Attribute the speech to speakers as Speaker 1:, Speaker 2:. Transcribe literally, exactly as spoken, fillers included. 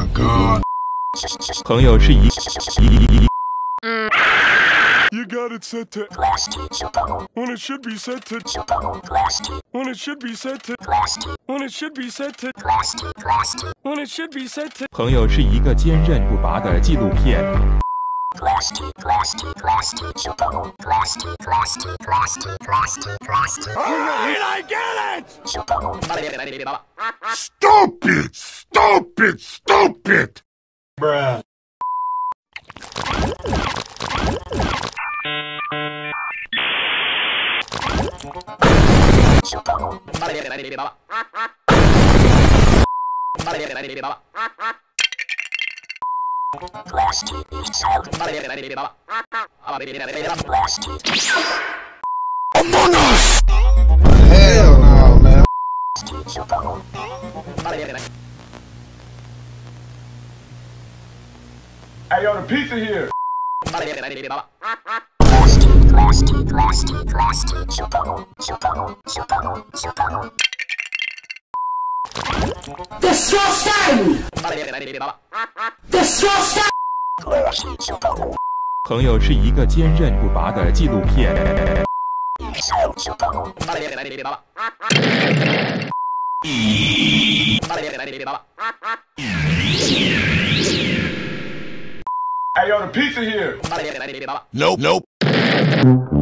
Speaker 1: god！
Speaker 2: 朋友是一一。
Speaker 1: You got it set to when it should be set to when it should be set to when it should be set to when it should be set to。
Speaker 2: 朋友是一个坚韧不拔的纪录片。
Speaker 1: Klasky, Klasky, Klasky Csupo Klasky, Klasky, Klasky, Klasky, Klasky. Alright, I get it! Stop it! Stop it! Stop it! Bruh. Klasky Csupo. Among Us! Hell no, man. Hey, yo, the pizza here. Klasky, Klasky, Klasky, Klasky Csupo, Csupo, Csupo, Csupo. Disgusting! Disgusting! Klasky Csupo.
Speaker 2: 朋友是一个坚韧不拔的纪录片。
Speaker 1: Hey, yo, the pizza here. Nope, nope.